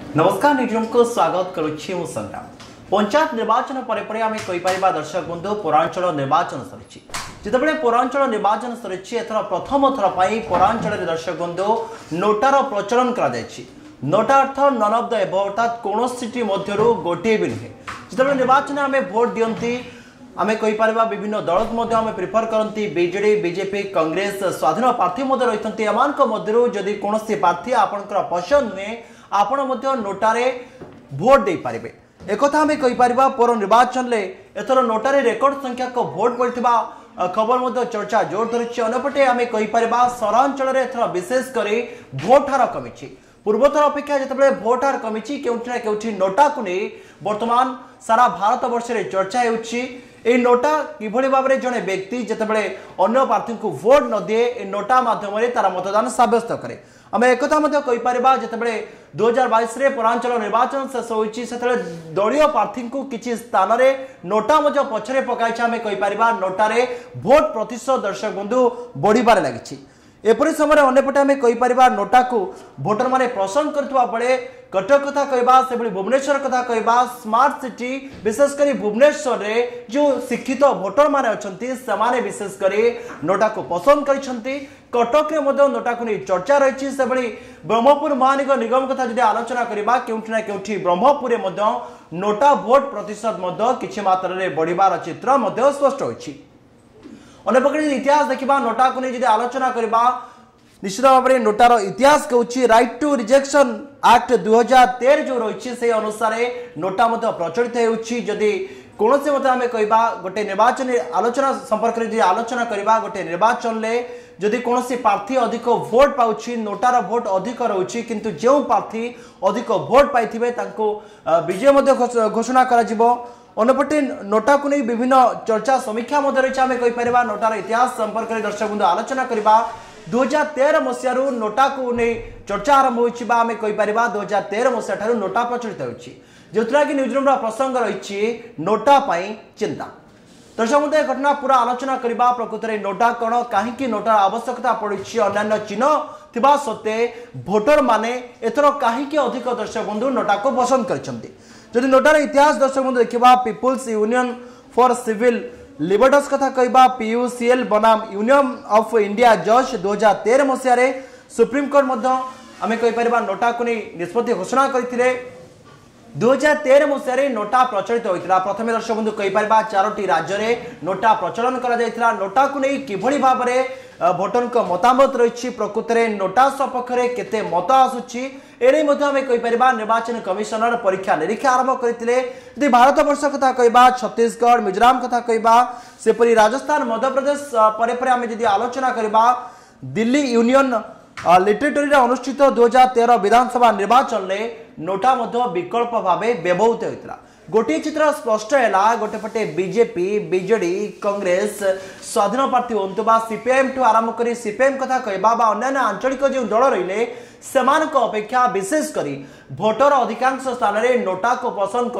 नमस्कार निजम को स्वागत करुच्ची मु संग्राम। पंचायत निर्वाचन पर आम कहीपर दर्शक बंधु पौरांचल निर्वाचन सरी जितेबाला पौरांचल निर्वाचन सरी एथर प्रथम थर पर पौरांचल दर्शक बंधु नोटार प्रचलन कर नोटा अर्थ नन ऑफ द एबव अर्थात कौन गोटे भी नुहे जितेबाला निर्वाचन आम भोट दियंती आम कहीपर विभिन्न दल को प्रिफर करती बीजेडी बीजेपी कांग्रेस स्वाधीन प्रार्थी रही एमदी कौन प्रार्थी आपंकर पसंद नुहे आपण नोटारे भोट दे पारे एक आम कहीपर पौर निर्वाचन में एथर नोटारे रेकर्ड संख्यक भोट पड़ता खबर चर्चा जोर धरी अंपटे आम कहीपर सहरांचल एथर विशेषकर भोट हार कमी पूर्वथर अपेक्षा जिते भोट हार कमी केउठी ना केउठी नोटा को नहीं वर्तमान सारा भारत वर्ष में चर्चा हो नोटा किभली भाव में जड़े व्यक्ति जितेबाला अन्य प्रार्थी को भोट न दिए नोटा मध्यम तार मतदान सब्यस्त करे आम एक कहीपर जितेबाला 2022 पौरांचल निर्वाचन शेष होती दलीय प्रार्थी को किसी स्थान में नोटा पछरे पकाई आम कहीपर नोटारे भोट प्रतिशत दर्शक बंधु बढ़िबार लगी एपरी समय अंपटे आम कहीपर नोटा को भोटर मैंने पसंद करता बेले कटक कथा कहवा से भुवनेश्वर कथा कहवा स्मार्ट सिटी विशेषकर भुवनेश्वर में जो शिक्षित भोटर माने अच्छे से विशेषकर नोटा को पसंद कर कटक नोटा को नहीं चर्चा रही से ब्रह्मपुर महानगर निगम कथा जब आलोचना करवा केउठी ना केउठी ब्रह्मपुर नोटा भोट प्रतिशत किसी मात्रा में बढ़िबार चित्र स्पष्ट होती अंपटे इतिहास देखा नोटा को नहीं आलोचना करवा निश्चित भाव में नोटार इतिहास कहूँ राइट टू रिजेक्शन एक्ट 2013 जो रही से अनुसार नोटा प्रचलित होदी कौन से मत आम कहवा गोटे निर्वाचन आलोचना संपर्क में आलोचना करवा गोटे निर्वाचन में जदि कौन प्रार्थी अधिक भोट पाँच नोटार भोट अधिक रोचे किंतु जो प्रार्थी अधिक भोट पाई विजय घोषणा कर अंपटे नोटा को नहीं विभिन्न चर्चा समीक्षा रही आम कहीपर नोटार इतिहास संपर्क में दर्शक बंधु आलोचना करवा 2013 मसीह नोटा को नहीं चर्चा आरंभ होमें कहीपर 2013 मसीहा नोटा प्रचलित होती जो कि न्यूजरूम प्रसंग रही नोटा चिंता दर्शक बंधु घटना पूरा आलोचना करवा प्रकृत में नोटा कौन कहीं नोटार आवश्यकता पड़ी अन्य चिन्ह थिबा सत्वे भोटर माने एथर कहीं अधिक दर्शक बंधु नोटा को पसंद करछंती जदि नोटार इतिहास दर्शक बंधु देखा People's Union for Civil Liberties कथा कहवा पीयूसीएल बनाम यूनियन ऑफ इंडिया जज 2013 मसीह सुप्रीम कोर्ट आम कहीपर नोटा को नहीं निष्पत्ति घोषणा करते 2013 मसीह नोटा प्रचलित होता प्रथम दर्शक बंधु कहीपर 4टी राज्य में नोटा प्रचलन करा नोटा को नहीं किभली भाव में भोटर मतामत रही प्रकृत में नोटा सपक्ष में केते मत आसूची एने आम कहीपर निर्वाचन कमिशनर परीक्षा निरीक्षा आरंभ करते भारत वर्ष कथा कहवा छत्तीसगढ़ मिजोराम कथा कहवा सेपरी राजस्थान मध्यप्रदेश पर आम जब आलोचना करवा दिल्ली यूनियन लिटरेटरी अनुष्ठित 2013 विधानसभा निर्वाचन में नोटा विकल्प भाव व्यवहृत होता गोटे चित्र स्पष्ट है गोटे पटे बीजेपी बीजेडी कांग्रेस स्वाधीन प्रार्थी हूँ सीपीआईएम ठू आरंभ कर सीपीआईएम कथा कहवा अन्य आंचलिक जो दल रही से अपेक्षा विशेषकर भोटर अधिकांश स्थान में नोटा को पसंद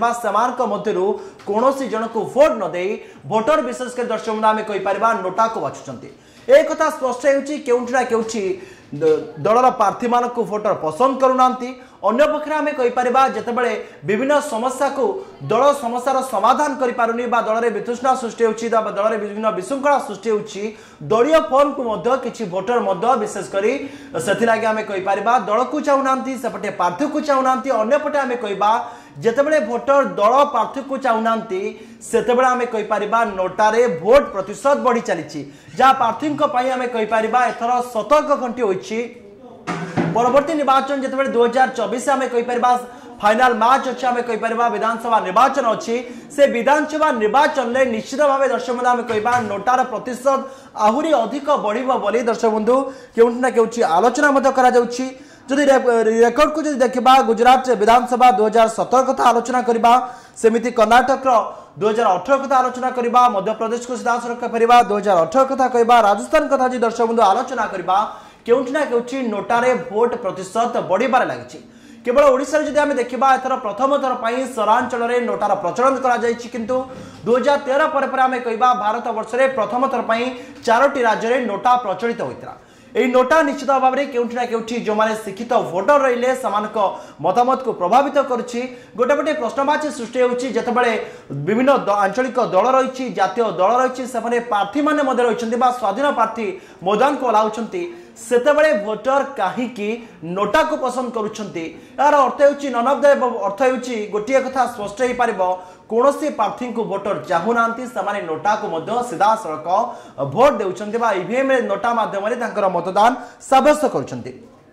करूँ कौन जन को भोट न दे भोटर विशेषकर दर्शक आम कहीपर नोटा को बाछुंट एक कथा स्पष्ट होउठी दलर प्रार्थी मान को भोटर पसंद करूना अन्य पक्षे आम कहीपर जितेबाला विभिन्न समस्या को दल समस्यार समाधान करें दल में वितृष्णा सृष्टि होती दल में विभिन्न विशृंखला सृष्टि होती दलीय फर्म को किसी भोटर विशेषकर से आम कहीपर दल को चाहूना सेपटे प्रार्थी को चाहूना अंपटे आम कहवा जितेबाला भोटर दल प्रार्थी को चाहूना से आम कहीपर नोटारे भोट प्रतिशत बढ़ी चली जहाँ प्रार्थी आम कहीपर एथर सतर्क घंटी होती परवर्ती निर्वाचन जिते 2024 आम कहीपर फाइनाल मैच अच्छे आम कहीपर विधानसभा निर्वाचन अच्छी से विधानसभा निर्वाचन में निश्चित भाव दर्शक बंधु आम कहवा नोटार प्रतिशत आहरी अधिक बढ़ दर्शक बंधु केउठी ना केउठी आलोचना जदि रेकर्ड को जदि देखा गुजरात विधानसभा 2017 कथा आलोचना करवा सेमिति कर्नाटक 2018 कथा आलोचना करवा मध्यप्रदेश को सीधा सड़क फेर 2018 कथा कहवा राजस्थान कथा जी दर्शक बंधु आलोचना करवा केउठी ना केउठी नोटारे भोट प्रतिशत बढ़िबार लगी केवल ओडिशा जदि आम देखा एथर प्रथम थर पर सहरांचल में नोटार प्रचलन किंतु 2013 पर आम कहवा भारत वर्ष में प्रथम थर पर 4टी राज्य में नोटा प्रचलित होता এই নোটা নিশ্চিত ভাবে কেউঠি না কেউঠি যে শিক্ষিত ভোटर রইলে সেমানক মতামত को प्रभावित करुच्ची गोटे गोटे प्रश्नवाची सृष्टि होची जेतेबेले विभिन्न आंचलिक दल रही जातीय दल रही से प्रार्थी माने रही स्वाधीन प्रार्थी मैदान को ओह्लाउछंती सेतेबेले भोटर कहीं नोटा को पसंद करुछंती यार अर्थ होची नन ऑफ द अर्थ होची गोटे कथा स्पष्ट हो पार कौन प्रार्थी को भोटर चाहूना से नोटा को सीधा सड़क भोट देउछंती बा ईवीएम नोटा माध्यम मतदान साब्यस्त करुछंती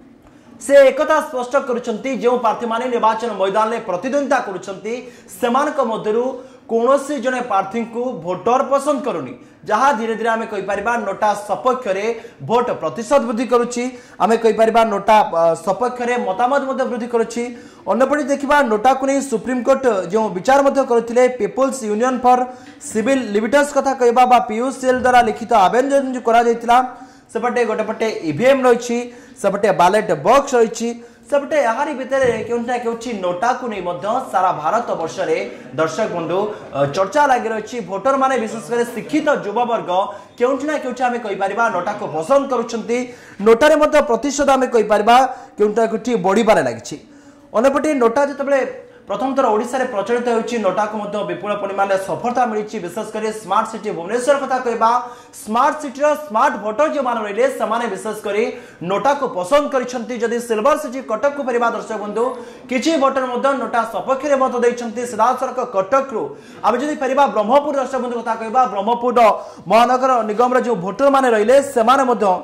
से एकता स्पष्ट करुछंती जो प्रार्थी माने निर्वाचन मैदान में प्रतिद्वंदिता करुछंती सेमानक मध्यरु कौनसी जने प्रार्थी को भोटर पसंद करूनी जहाँ धीरे धीरे आम कहीपर नोटा सपक्ष भोट प्रतिशत वृद्धि करुच्ची आम कहीपर नोटा सपक्ष मतामत वृद्धि करुच्ची अन्यपटे देखा नोटा को नहीं सुप्रीमकोर्ट जो विचार करते People's Union for Civil Liberties कथा कहवा पीयूसीएल द्वारा लिखित आवेदन जो सेपटे गोटेपटे ईवीएम रही सेपटे बैलेट बॉक्स रही सेपटे यारी भितर केउंटा केउची नोटा को नहीं सारा भारत वर्ष में दर्शक बंधु चर्चा लगी रही भोटर माने विशेषकर शिक्षित युववर्ग केउंटी ना केउची आमे कहि परिबा नोटा को पसंद करुछंती नोटा रे प्रतिशत आमे कहि परिबा केउंटा केउची बढ़ी पारे लागिछि अनेपटे नोटा जतबेले प्रथम थर ओडिशा रे प्रचलित होछि नोटा को विपुल परिमाण सफलता मिली विशेषकर स्मार्ट सिटी भुवनेश्वर कथा कहबा स्मार्ट सिटी स्मार्ट भोटर जो मान रहिले समाने विशेषकर नोटा को पसंद करिसंती जदि सिल्वर सिटी कटक को परिबा दर्शक बंधु किछि भोटर नोटा सपक्ष रे मत दैछंती सीधा सड़क कटक रु आबे जदि परिबा ब्रह्मपुर दर्शक बंधु कथा कहबा ब्रह्मपुर महानगर निगम रे जो भोटर माने रहिले समाने मध्य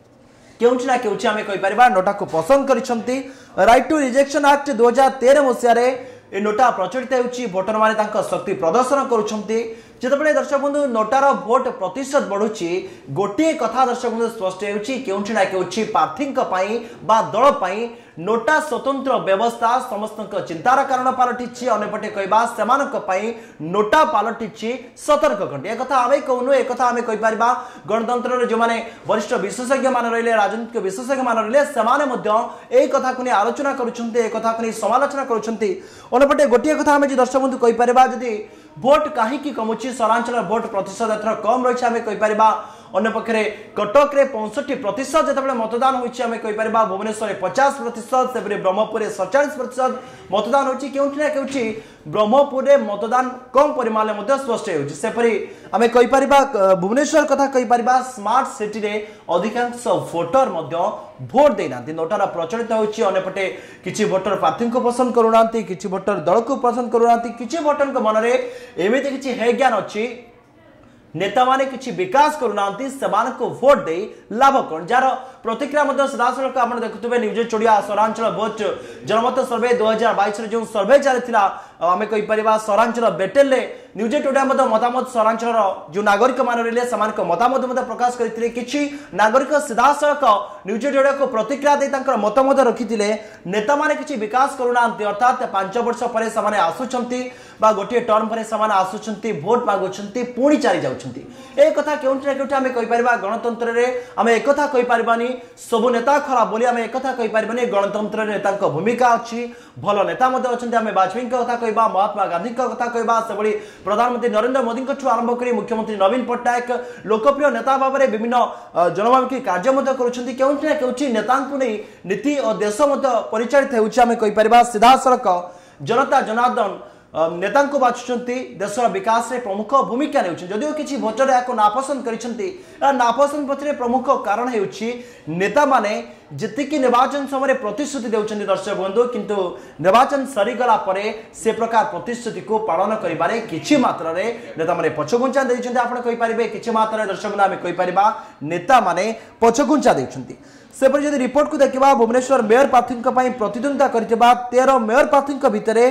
केउछि ना केउछि आमे कहि परिबा नोटा को पसंद करिसंती राइट टू रिजेक्शन एक्ट 2013 मसिया रे ए नोटा प्रचलित होछि भोटर माने तांका शक्ति प्रदर्शन करुछंती जेतेबेले दर्शक बंधु नोटार भोट प्रतिशत बढ़ुछि गोटे कथा दर्शक बंधु स्पष्ट होछि केउछि ना केउछि प्रार्थीक पई बा दल पई नोटा स्वतंत्र व्यवस्था समस्त चिंतार कारण पलटिछि अनेपटे कहबा सेमानक पई नोटा पलटिछि सतर्क घंटी एक कथा आमे कहनु एक कथा आमे कहि परिबा गणतंत्र रे जो माने वरिष्ठ विशेषज्ञ मान रहिले राजनीतिक विशेषज्ञ मान रहिले सेमाने मध्य एई कथा को आलोचना करुछंती ए कथा को समालोचना करुछंती अनेपटे गोटे कथा आमे दर्शक बंधु कहि परिबा जदि भोट कहीं कमुची सहरांचल भोट प्रतिशत एथर कम रही है कही पार अन्य पक्षे कटक रे 65% जिते मतदान होती भुवनेश्वर 50% से ब्रह्मपुर 47% मतदान होती केउठी ना केउठी ब्रह्मपुर रे मतदान कम परिमाण में स्पष्ट होपरी आम कहीपर भुवनेश्वर कथा कहीपर स्मार्ट सिटी रे अधिकांश भोटर भोट देना नोटार प्रचलित होती अंपटे किसी भोटर प्रार्थी को पसंद करूना किसी भोटर दल को पसंद करूना किसी भोटर मन में एमती किसी है ज्ञान अच्छी नेता माने किछि विकास करूना को भोट दे लाभ कौन जार प्रतिक्रिया सीधा सड़क आप देखुए न्यूज चोड़िया सहरांचल भोट जनमत सर्वे 2022 जो सर्वे चली आम कहीपर सहरांचल बेटेल न्यूज टोडिया मतामत सहरांचल जो नागरिक मान रहे मतामत प्रकाश करते किसी नागरिक सीधा सड़क न्यूज टोडिया को प्रतिक्रिया दे मतामत रखी नेता माने किसी विकास करूना अर्थात 5 वर्ष पर से आसुंच गोटे टर्म पर से आसुंच भोट मागुंट पुणी चली जाऊँगी एक कथा केउठी ना केउठी आमे कहीपर गणतंत्र रे आमे एक कथा कहि पारबानी सब नेता खराब बोली आमे एक कथा कहि पारबानी गणतंत्र रे नेता भूमिका अच्छी भल नेता मध्य अच्छा आमे वाजपेयी कथा कहबा महात्मा गांधी कथा कहबा से बड़ी प्रधानमंत्री नरेंद्र मोदी आरंभ कर मुख्यमंत्री नवीन पट्टनायक लोकप्रिय नेता भाव में विभिन्न जनमुखी कार्य करुछंती केउठी ना केउठी नेता नीति और देश परिचालित होउछि आमे कहि पारबा सीधा सड़क जनता जनार्दन नेता को बाछुंट देशर विकास रे प्रमुख भूमिका ने जदिव किसी भोटर या नापसंद कर नापसंद पछरे प्रमुख कारण है नेता माने जितिकी निर्वाचन समय प्रतिश्रुति देउछन्ती दर्शक बंधु किंतु निर्वाचन सरीगला परे से प्रकार प्रतिश्रुति को पालन करिबारे किछि मात्रा रे नेता माने पछगुंचा दैछन्ती आपण कहि परिबे किछि मात्रा रे दर्शक बंधु आमे कहि परिबा नेता माने पछगुंचा दैछन्ती सेपरि जदि रिपोर्ट को देखिबा भुवनेश्वर मेयर प्रार्थी प्रतिद्वंदिता करथिबा 13 मेयर प्रार्थी भितरे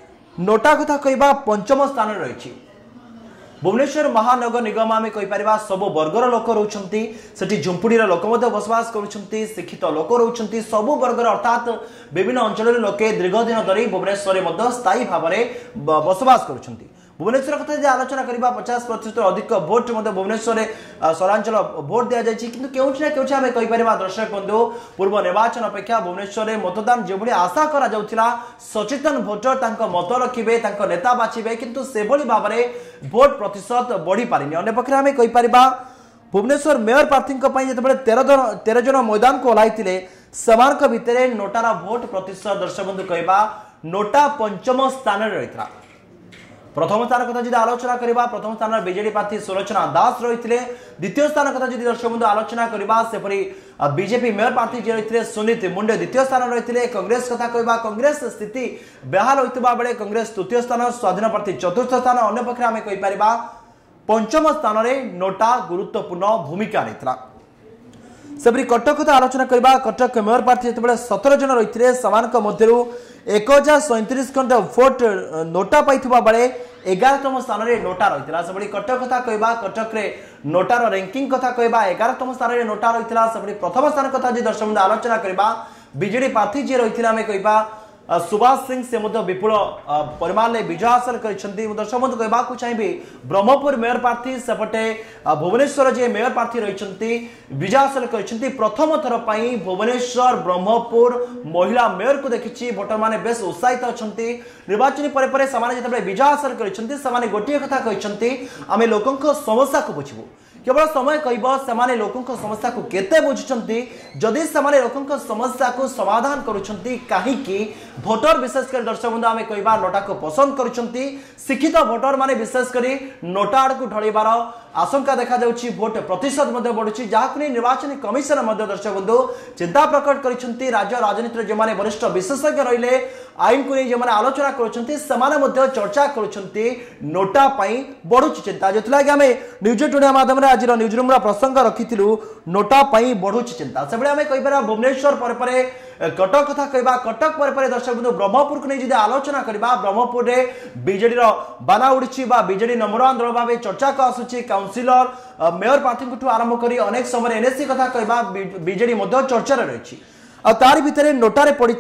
नोटा कथा कहबा पंचम स्थान रही भुवनेश्वर महानगर निगम आम कहीपर सब वर्गर लोक रोचंती सेठी झुंपुड़ीर लोक बसवास करुछंती शिक्षित लोक रोचंती सब वर्गर अर्थात विभिन्न अंचल लोके दीर्घ दिन धरी भुवनेश्वर स्थायी भाव में बसवास करुछंती भुवनेश्वर कथा जो आलोचना करबा 50% अधिक भोट भुवनेश्वर सहरांचल भोट दि जाए कि केउठी ना केउठी आमे कहीपर दर्शक बंधु पूर्व निर्वाचन अपेक्षा भुवनेश्वर मतदान जो भाई आशा करा जाउथिला सचेतन भोटर तांको मत रखिबे तांको नेता बाछिबे किंतु से भली भाव में भोट प्रतिशत बढ़ी पारिनी अन्य पक्षे आमे कहीपर भुवनेश्वर मेयर प्रार्थी जो 13 जन मैदान को ओह्लैते सेमान भितर नोटार भोट प्रतिशत दर्शक बंधु कहवा नोटा पंचम स्थान रही। प्रथम स्थान कथा जी आलोचना करबा प्रथम स्थान बीजेडी प्रार्थी सुलोचना दास रही। द्वितीय स्थान कथा जी दर्शक बंधु आलोचना करबा सेपरी बीजेपी मेयर प्रार्थी जी रही सुनीत मुंडे द्वितीय स्थान रही। कांग्रेस कथा कहबा कांग्रेस स्थिति बेहाल होइतबा बेले कांग्रेस तृतीय स्थान स्वाधीन प्रार्थी चतुर्थ स्थान अन्य पक्षे आम कहि परिबा पंचम स्थान रे नोटा गुरुत्वपूर्ण भूमिका रही। सेपरी कटक कथा आलोचना करबा कटक मेयर प्रार्थी जो 17 जन रही समान मध्य 1037 खंड भोट नोटा पाइथिबा बेले 11तम स्थान रे नोटा रही। सेपरी कटक कथा कहबा कटक रे नोटार रैंकिंग कथा कहबा 11तम स्थान रे नोटा रही। सेपरी प्रथम स्थान कथा जी दर्शक आलोचना करबा बीजेडी प्रार्थी जी रही आम कहबा सुभाष सिंह से विपुल परिमाण में विजय हासिल कर दर्शक बंधु कहवाक चाहिए ब्रह्मपुर मेयर प्रार्थी सेपटे भुवनेश्वर जी मेयर प्रार्थी रही विजय हासिल कर प्रथम थर पर भुवनेश्वर ब्रह्मपुर महिला मेयर को देखी भोटर मैंने बेस उत्साहित अच्छा निर्वाचन पर जो विजय हासिल कर गोटे कथा कहते आम लोकों समस्या को बुझू केवल समय कहने लोकों समस्या को केते बुझुंट जदि से लोकों समस्या को समाधान कहीं भोटर विशेषकर दर्शक बंधु आम कहवा नोटा को पसंद करुँच शिक्षित भोटर माने विशेषकर नोटा आड़ को ढलबार आशंका देखा भोट प्रतिशत बढ़ुची जहां निर्वाचन कमिशन दर्शक बंधु चिंता प्रकट कर राज्य राजनीति जो वरिष्ठ विशेषज्ञ रही आईन को नहीं जो आलोचना कर चर्चा कर नोटा बढ़ुची चिंता जो आम न्यूज इंडिया माध्यम आज न्यूज रूम प्रसंग रखी नोटा बढ़ुची चिंता से आम कहीपर भुवनेश्वर पर कटक कथा कहबा कटक पर दर्शक बंधु ब्रह्मपुर को नहीं जो आलोचना करबा ब्रह्मपुर में बीजेडी बाना उड़ी बीजेडी नंबर 1 दल भाव चर्चा को आसूची काउंसिलर मेयर प्रार्थी आरंभ कर अनेक समय एनएससी कथा कहबा बीजेडी चर्चा रही तार भितर नोटारे पड़ी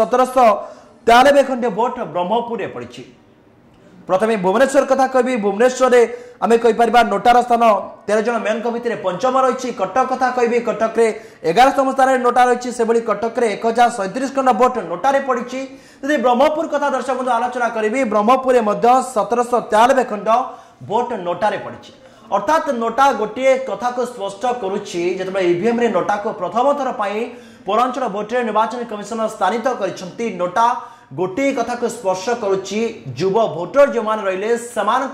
1793 खंडे भोट ब्रह्मपुर में पड़ी। प्रथम भुवनेश्वर कथा कहि भुवनेश्वर आम कहीपर नोटार स्थान 13 जन मेन भितर पंचम रही। कटक कथा कहि कटक 11तम स्थान नोटा रही से कटक 1037 खंड भोट नोटारे पड़ी। यदि ब्रह्मपुर कथा दर्शक बंधु आलोचना करी ब्रह्मपुर 1793 खंड भोट नोटारे पड़ी। अर्थात नोटा गोटे कथा को स्पष्ट करुच्ची जो ईवीएम रे नोटा को प्रथम थर पर पौरांचल भोटर निर्वाचन कमिशन स्थानित कर नोटा गोटे कथा को स्पर्श करुच्ची युव भोटर जो मान रहिले समान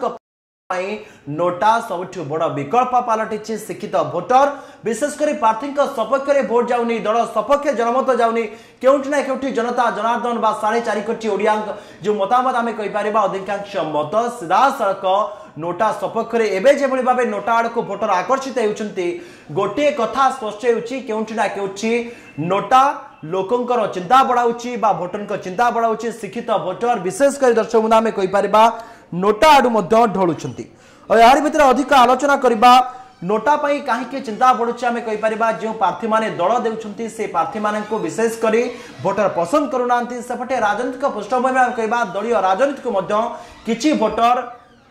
नोटा सबुठ बड़ विकल्प पलटि शिक्षित भोटर विशेषकर प्रार्थी सपक्ष में भोट जाऊनी दल सपक्ष जनमत जाऊनी केउठी ना केउठी जनता जनार्दन बा 4.5 कोटी ओडिया जो मतामत आम कहीपर अधिकांश मत सीधा सड़क नोटा सपक्ष में एवं जो भाव नोटा आड़ को भोटर आकर्षित होती गोटे कथा स्पष्ट होउची ना केउठी नोटा लोकंकर चिंता बढ़ाऊँच भोटर चिंता बढ़ाऊँच शिक्षित भोटर विशेषकर दर्शक बंधु आम कहीपर नोटा आड़ू ढलुंट यार भर अधिक आलोचना करबा नोटा कहीं चिंता बढ़ुची आम कहीपर जो प्रार्थी मैंने दल देउछंती से प्रार्थी मान को विशेषकर भोटर पसंद करूना सेपटे राजनीतिक पृष्ठभूमि कहबा दलीय राजनीति को किछि भोटर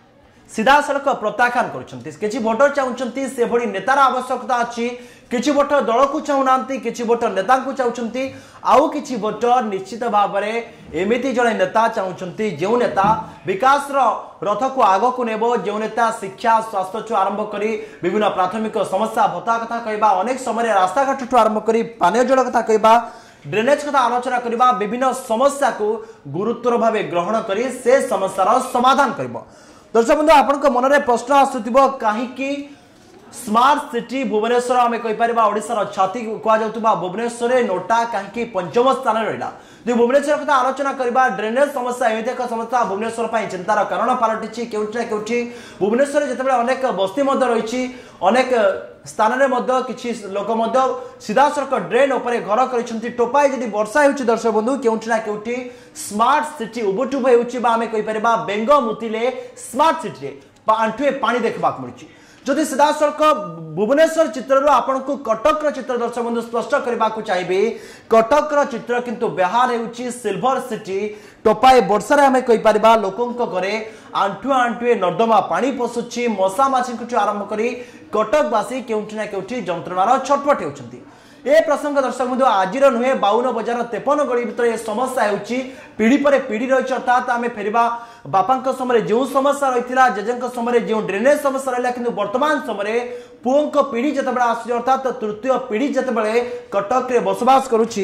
सीधा सड़क प्रत्याख्यान कर भोटर चाहते से भली नेतार आवश्यकता अच्छी किछि भोटर दल को चाहूना किछि भोटर नेता को चाहते आउ किछि भोटर निश्चित भाव में एमती जड़े नेता चाहते जो नेता विकास रथ को आग को नेब जो नेता शिक्षा स्वास्थ्य आरंभ कर विभिन्न प्राथमिक समस्या भत्ता कथा कहबा अनेक समय रास्ताघाट आरंभ कर पानीय जल कथा कहबा ड्रेनेज कथा आलोचना करबा विभिन्न समस्या को गुरुत्वर भाव ग्रहण कर से समस्यार समाधान कर। दर्शक बंधु आपण मन में प्रश्न आसुथिबो कहीं स्मार्ट सिटी भुवनेश्वर आम कहीपर ओडिशार छाती कहुवा भुवनेश्वर नोटा कहीं पंचम स्थान रहा। जो भुवनेश्वर कथा आलोचना करबा ड्रेनेज समस्या एमती एक समस्या भुवनेश्वर चिंतार कारण पलटि केउठी भुवनेश्वर जितेबाला अनेक बस्ती रही अनेक स्थान में किसी लोक सीधा सड़क ड्रेन उपर घर कर टोपाई जदि वर्षा हो दर्शक बंधु केउठी ना केउठी स्मार्ट सिटी उबुटुब होमें कहीपर बेंग मुतिले स्मार्ट सिटी आंठुए पानी देखा मिली। जदि सीधा सड़क भुवनेश्वर चित्र आपन को कटक चित्र दर्शक बंधु स्पष्ट करने को चाहिए कटक चित्र किंतु बेहाल होउची सिल्वर सिटी टोपाए वर्षार आम कहीपर लोकों घरे आंठुए आंठुए नर्दमा पानी पशुची मशा माछी आरंभ कर कटकवासी केउठी ना केउठी जंत्रणार छटपट होउछंती। ए प्रसंग दर्शक बंधु आज नुहे 52 बजार 53 गली भीतर समस्या होउची पीढ़ी पर पीढ़ी रही अर्थात आम फेरवा बापा समय जो समस्या रही जेजे समय जो ड्रेनेज समस्या रहा कि वर्तमान समय पुओं पीढ़ी जितेबाला आस अर्थात तृतीय पीढ़ी जितेबाला कटक बसवास करुच्ची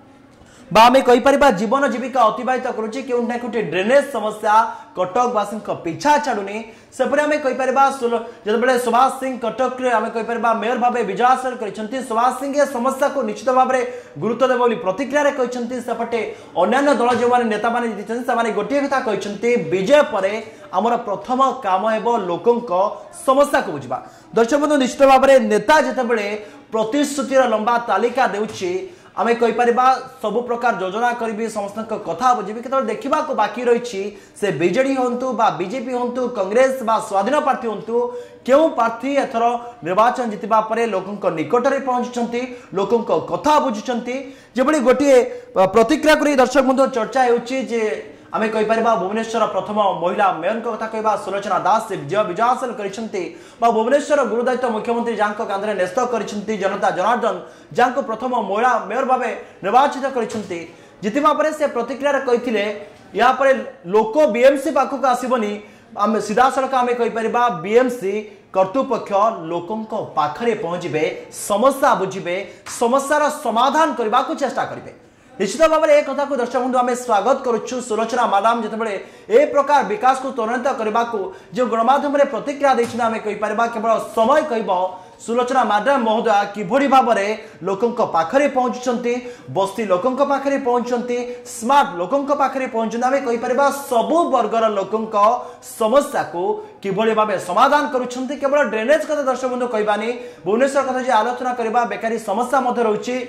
आम कहीपर जीवन जीविका अतिबाहित करुच्ची केउना केउठी ड्रेनेज समस्या कटकवासी पिछा छाड़ुनी सेपरी आम कहीपर जो सुभाष सिंह कटक आम कहीपर मेयर भाव विजय हासिल कर सुभाष सिंह समस्या को निश्चित भाव में गुरुत्व देव प्रतिक्रिया कहते सेपटे अन्य दल जो नेता मैंने गोटे कथा कहते विजय पर आमर प्रथम काम है लोकों समस्या को बुझा दर्शक बंधु निश्चित भाव में नेता जितेबाला प्रतिश्रुतिर लंबा तालिका देउछि आमे कहि परिबा सब प्रकार योजना करी समस्त कथा बुझी केवल देखा बाकी रही से बीजेडी हूँ बा बीजेपी हूँ कांग्रेस बा स्वाधीन प्रार्थी हूँ क्यों प्रार्थी एथर निर्वाचन जीतवा पर लोकों निकट में पहुंचुंट लोकों कथा बुझुंट जो गोटे प्रतिक्रिया कर दर्शक बंधु चर्चा होचे आमे कहीपर भुवनेश्वर प्रथम महिला मेयर कथा कहवा सुलोचना दास विजय हासिल कर भुवनेश्वर गुरुदायित्व मुख्यमंत्री जहाँ कांधे न्यस्त कर जनता जनार्दन जहाँ प्रथम महिला मेयर भाव निर्वाचित कर जितवा पर से प्रतिक्रिया कहते या लोक बीएमसी पाखक आसबनी आम सीधा सड़क आम कहीपर बीएमसी कर्तृपक्ष लोकों पाखरे पहुंचे समस्या बुझे समस्यार समाधान करने को चेष्टा करेंगे निश्चित भाव में एक कथा को दर्शक बंधु आम स्वागत करुच्छू सुलोचना मैडम जितेबाला ए प्रकार विकास को त्वरान्वित करने को जो गणमाध्यम प्रतिक्रिया देते आम कहीपर केवल समय कह सुलोचना मैडम महोदय किभली भाव में लोकों पाखरे पहुंचुंट बस्ती लोकों पाखरे पहुंचुंट स्मार्ट लोकों पाखरे पहुंचुंट आम कहीपर सबु वर्गर लोकों समस्या को किभली भाव समाधान करुछंती केवल ड्रेनेज कथा दर्शक बंधु कहबानी भुवनेश्वर कथा जो आलोचना करबा बेकारी समस्या मध्य रही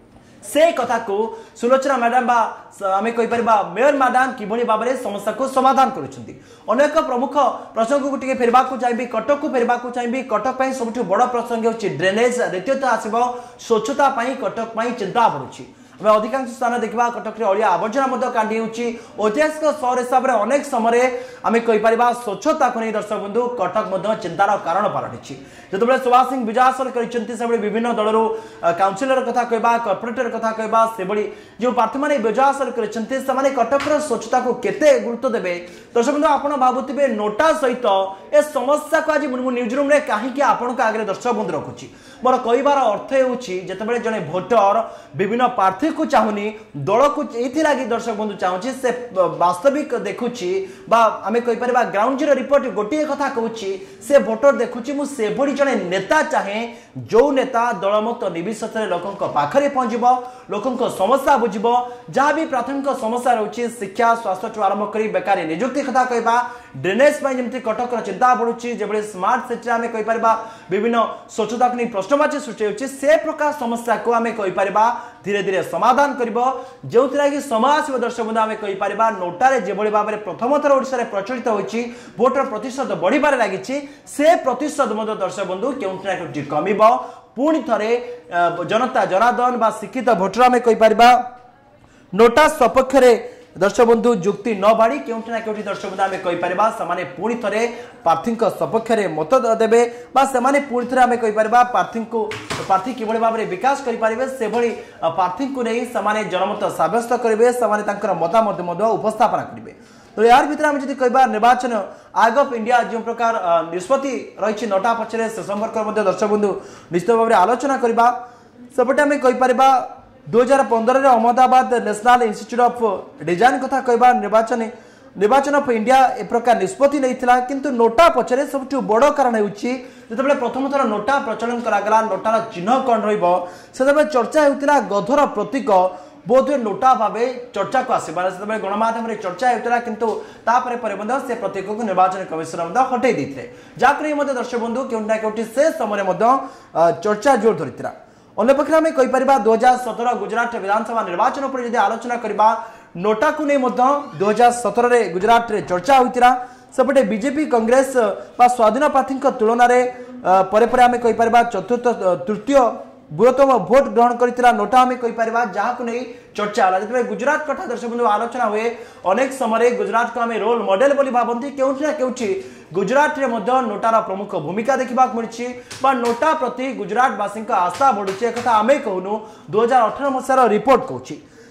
से कथा को सुलोचना मैडम आम कहीपर मेयर मैडम किभली भाव में समस्या को समाधान करेक प्रमुख प्रसंग को फेरवा चाहिए कटक को फेरवा चाहिए कटक सब बड़ प्रसंग होची ड्रेनेज द्वितीयतः आसब स्वच्छता कटक चिंता बढ़ुची आम अधिकांश स्थान देखा कटक अलिया आवर्जना काढ़ी ऐतिहासिक सहर हिसाब से अनेक समय आम कहीपर स्वच्छता को नहीं दर्शक बंधु कटक चिंतार कारण पलटि जो सुभाष सिंह विजय हासिल कर विभिन्न दल काउनसिलर कथा कहवा कॉर्पोरेटर कथा कहवा से जो प्रार्थी मैंने विजय हासिल कर कटक स्वच्छता को केते गुरुत्व देवे दर्शक बंधु आप भावुवे नोटा सहित ए समस्या को आज न्यूज रूम रे कहीं आपण आगे दर्शक बंधु रखुची मोर कहबार अर्थ होते जड़े भोटर विभिन्न प्रार्थी को चाहूनी दल को ये दर्शक बंधु चाहूँगी से वास्तविक देखुची आम कहीपर ग्राउंड जीरो रिपोर्ट गोटे कथा कहूँ से भोटर देखुची मुझे जड़े नेता चाहे जो नेता दलमुक्त निर्विशेष लोकों पाखरे पहुंचब लोकों समस्या बुझब जहाँ भी प्राथमिक समस्या रही शिक्षा स्वास्थ्य आरंभ कर बेकारी निजुक्ति कथा कहवा ड्रेनेज जमी कटक चिंता बढ़ुची जो स्मार्ट सिटी आम कहीपर विभिन्न स्वच्छता को नहीं प्रश्नवाची सृष्टि होती से प्रकार समस्या को आम कहीपर धीरे धीरे समाधान कर जो कि समय आस दर्शक बंधु आम कहीपर नोटारे जो भाव में प्रथम थर ओडिशा प्रचलित होती भोटर प्रतिशत बढ़िबार लगी से प्रतिशत दर्शक बंधु क्योंकि कम पुणी थे जनता जनार्दन शिक्षित भोटर आम कहीपर नोटा सपक्ष दर्शक बंधु जुक्ति न बाड़ी केउठिना केउठी दर्शक बंधु आमे कहि परबा समाने पुणी थरे प्रार्थी सपक्ष रे मत देबे बा समाने पुणी थरे आमे कहि परबा प्रार्थी किभଳି भाबरे विकास करि परिबे से भଳି प्रार्थी को नै समाने जनमत साब्यस्त करिवे समाने तांकर मतामत मध्य उपस्थापन करिवे तो यार भीतर आमे जदि कहबा निर्वाचन आयोग ऑफ इंडिया जो प्रकार निष्पत्ति रही नोटा पछरे से संपर्क मध्य दर्शक बंधु निश्चित भाबरे आलोचना करबा सेपटे आमे कहि परबा 2015 Ahmedabad National Institute of Design कथा कहबा निर्वाचन ऑफ इंडिया ए प्रकार निष्पत्ति नहीं किंतु नोटा पछरे सब बड़ कारण होउची जतबे प्रथम थर नोटा प्रचलन करागला नोटार चिन्ह कौन रहिबो सेतबे चर्चा हेउतिला गधर प्रतीक बोधे नोटा भावे चर्चा को आसबार से गणमाध्यम चर्चा होता किंतु तापर पर से प्रतीक को निर्वाचन कमिशन हटई देते जहाँकि दर्शक बंधु केउना केउठी से समय चर्चा जोर धरी अन्यपक्ष आम कहीपर 2017 गुजरात विधानसभा निर्वाचन पर यदि आलोचना करबा नोटा को नहीं 2017 रे गुजरात रे चर्चा होता सेपटे बीजेपी कांग्रेस स्वाधीन प्रार्थी तुलन में आम कहीपर चतुर्थ तृतीय बृहत्तम भोट ग्रहण करथिला नोटा आम कहीपर जहाँ को नहीं चर्चा है जो गुजरात कथा दर्शक बंधु आलोचना हुए अनेक समय गुजरात को आम रोल मॉडल बोली भावती केउठी ना केउठी गुजरात रे मध्य नोटार प्रमुख भूमिका देखा मिली नोटा प्रति गुजरातवासी आशा बढ़ुची एक आम कहूनु 2018 मसीहार रिपोर्ट कहूँ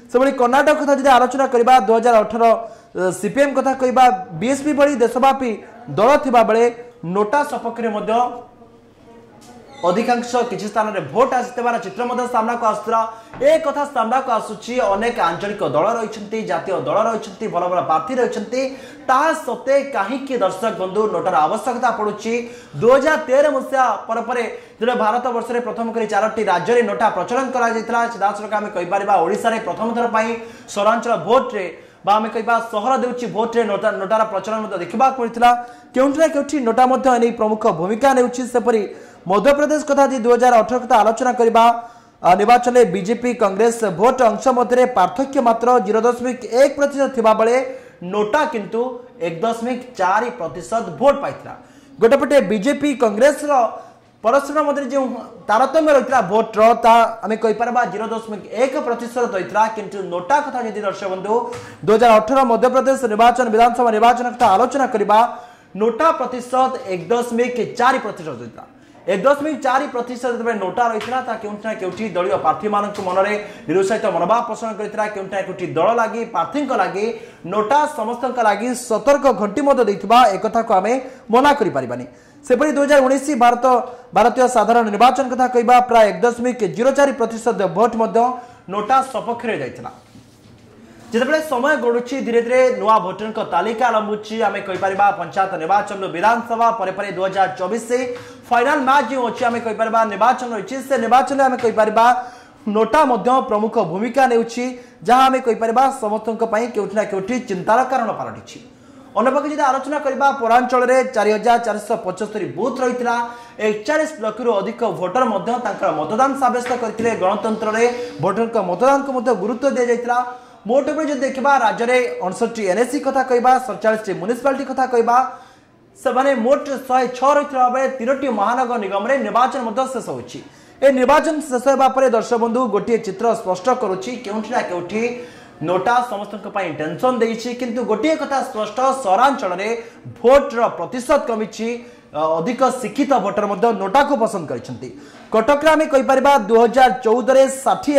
से कर्णाटक कथा जब आलोचना करबा 2018 सीपीएम कथा कहबा बीएसपी भली देशव्यापी दल थिबा बेले नोटा सपक्ष में अधिकांश किसी स्थान में भोट आसवर चित्र सामना को आसुला एक कथा सामना को आसूची अनेक आंचलिक दल रही जातीय दल रही भल भल प्रार्थी रही सत्ते कहीं दर्शक बंधु नोटार आवश्यकता पड़ुची 2013 मसीहा पर जो भारत वर्ष में प्रथम कर 4टी राज्य में नोटा प्रचलन कर सीधासख आम कहीपर ओडिशा प्रथम थर पर सहरांचल भोट्रे आम कह सहर देउची भोट्रे नोटार प्रचलन देखा मिलता केउठिना केउठी नोटा प्रमुख भूमिका नेउची मध्यप्रदेश कथा जी 2018 कथा आलोचना करबा निर्वाचन में बीजेपी कांग्रेस भोट अंश मध्य पार्थक्य मात्र 0.1% थिबा बेले नोटा किंतु 1.4% भोट पाइथिला गोटेपटे बीजेपी कांग्रेस परस्पर मध्य जो तारतम्य रही भोट रही कहीपर 0.1% रही किंतु नोटा कथा यदि दर्शक बंधु 2018 मध्यप्रदेश निर्वाचन विधानसभा निर्वाचन कथा आलोचना करबा नोटा प्रतिशत 1.4% रही 1.4% नोटा रही केउठिना केउठी दलीय प्रार्थी मान मन में निरुत्साहित मनोभाव पोषण करता केउठिना केउठी दल लगी प्रार्थी लगी नोटा समस्त लगी सतर्क घंटी एक को आम मना करें सेपरी 2019 भारतीय साधारण निर्वाचन कथा कहबा प्राय 1.04% भोट नोटा सपक्ष जाइथिला जितेबाला समय गड़ुची धीरे धीरे नुआ भोटर तालिका लंबुची आम कहीपर पंचायत निर्वाचन विधानसभा पर 2024 से फाइनाल मैच जो अच्छी आम कहीपर निर्वाचन रही से निर्वाचन आम कहीपर नोटा प्रमुख भूमिका नेउची जहां आम कहीपर समस्त केउठिना केउठी चिंतार कारण पलटि अन्यपक्ष जब आलोचना करबा पौरांचल में 4475 बूथ रही 41 लाख अधिक भोटर मतदान सब्यस्त करते गणतंत्र में भोटर मतदान को गुरुत्व दि जाता मोट जो देखा राज्य में 59 एनएससी कथा कहबा 47 म्युनिसिपालिटी कथा कहबा से मोट 106 रही बेले 3टी महानगर निगम में निर्वाचन शेष होची ए निर्वाचन शेष होगा दर्शक बंधु गोटे चित्र स्पष्ट करुच्ची केउठिना केउठी नोटा समस्त टेंशन देइछि किंतु गोटे कथा स्पष्ट सहरांचल में भोटर प्रतिशत कमी अधिक शिक्षित भोटर नोटा को पसंद करछंती कटक आम कहीपर 2014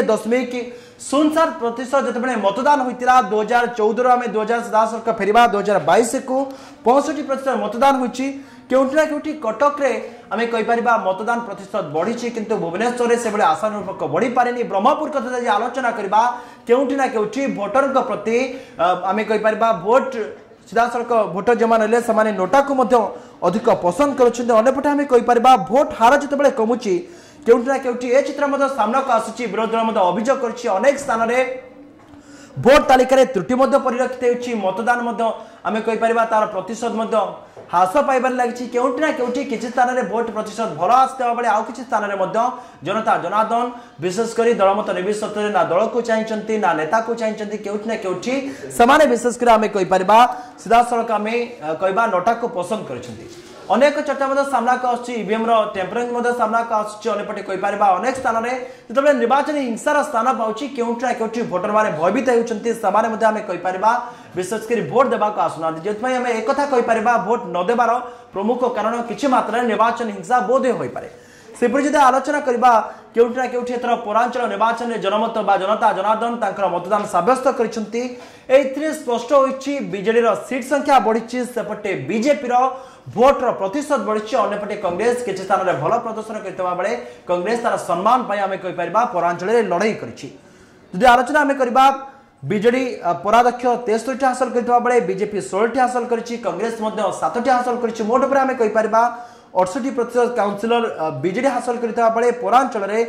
60.07% जो मतदान होता 2014 आम 2017 फेरवा 2022 को 65% मतदान होती केउठिना केउठी कटक रे आम कहीपर मतदान प्रतिशत बढ़ी किंतु भुवनेश्वर से बड़े आशानुरूप बढ़ी पारे ब्रह्मपुर कथा आलोचना करबा केउठिना केउठी भोटर प्रति आम कहीपर भोट सीधासख भोटर जो मैंने से नोटा को अधिक पसंद करपटे आम कहीपर भोट हार जिते कमुची केउठिना केउठी ए चित्र सामना को आसुची विरोधी दल अभियोग करछि अनेक स्थान में भोट तालिका त्रुटि परिलक्षित होछि मतदान आम कहीपर तार प्रतिशत ह्रास पाइबार लगी केउठिना केउठी किछि स्थान में भोट प्रतिशत भल आसुवा बेले आउ किछि स्थान में जनता जनार्दन विशेषकर दलमत निर्विशेष ना दल को चाहिए ना नेता को चाहिए केउठिना केउठी समाने विशेषकर आम कहीपर सीधासख आम कहबा नोटा को पसंद करछंती अनेक चर्चा सामना को ईवीएम टेम्परिंग सामना को आसपटे कहीपर अनेक स्थान में जो निर्वाचन हिंसार स्थान पाँच केउठिना केउठी भोटर मैंने भयभीत होती आम कहीपर विशेषकर भोट देवा आसुना जो आम एक कहीपर भोट नदेबार प्रमुख कारण किसी मात्रा निर्वाचन हिंसा बोधे हो पाए सेपरी जब आलोचना करबा केउठिना केउठी एथर पौरांचल निर्वाचन में जनमत बा जनता जनार्दन तांकर मतदान सब्यस्त करछंती एथिरे स्पष्ट होईछि बीजेडी रो सीट संख्या बढ़िछि सेपटे बीजेपी रो भोट रो प्रतिशत बढ़िछि अन्यपटे कांग्रेस किछि स्थान रे भल प्रदर्शन करतबा बेले कांग्रेस तार सम्मान पय आमे कहि परबा पौरांचल रे लड़ाई करछि जदि आलोचना आमे करबा बीजेडी पराध्यक्ष 63 हासिल करतबा बेले बीजेपी 16 हासिल करछि कांग्रेस मध्ये 7 हासिल करछि मोट पर आमे कहि परबा 68% काउंसिलर बीजेडी हासिल करता बेले पौरांचल में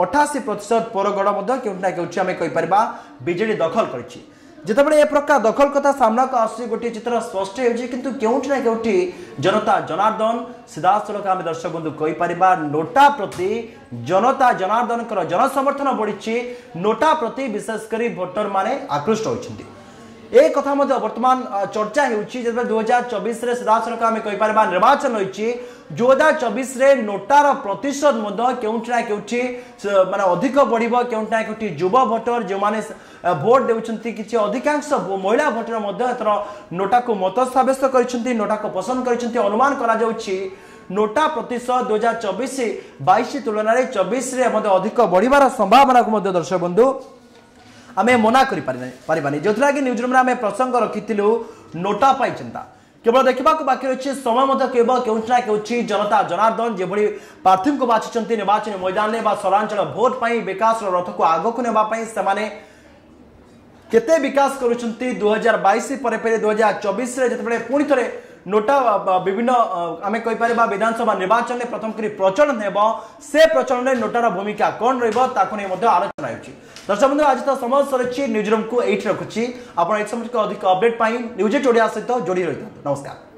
88% पौरगढ़ केउठिना केउठी आमे कहि परबा बीजेडी दखल करछि जितेबाला ए प्रकार दखल कथा सामना को आसी गोटे चित्र स्पष्ट होछि किंतु केउठिना केउठी जनता जनार्दन सीधासलख आमे दर्शक बंधु कहि परबा नोटा प्रति जनता जनार्दन जनसमर्थन बढ़िछि नोटा प्रति विशेषकर भोटर माने आकृष्ट होइछन्ति एक कथा वर्तमान चर्चा होउछि जब 2024 रे सीधासलख आमे कहि परबा निर्वाचन होइछि 2024 रे नोटार प्रतिशत केउठिना केउठी माने अधिक बढ़िबो केउठिना केउठी युवा भोटर जो माने भोट देउछन्ति किछि अधिकांश महिला भोटर मध्ये एतर नोटा को मत सब्यस्त करिसन्ति नोटा को पसंद करिसन्ति अनुमान करा जाउछि नोटा प्रतिशत 2024-22 तुलन में 24 रे अधिक बढ़िबार संभावना को दर्शक बंधु आम मना करें जो कि न्यूज रूम आम प्रसंग रखी नोटा पाई चिंता केवल देखा बाकी अच्छे समय केवल केउना के जनता जनार्दन जो प्रार्थी को बाछिंट निर्वाचन मैदान में सहरांचल भोट पर विकास रथ को आगक ने केते विकास करुछंती 2022 पर 2024 रे जतबे पुणी थरे नोटा विभिन्न आमे कहि परिबा विधानसभा निर्वाचन में प्रथम करी प्रचलन हेबो से प्रचलन में नोटार भूमिका कोन रहबो ताको नै मध्ये आलोचना होछि। दर्शक बंधु आज तो समय सरछि न्यूज रूम को एठी रखुछि आपण एक समय अधिक अपडेट पाई न्यूज ओडिया सहित जोड़ी रहितो। नमस्कार।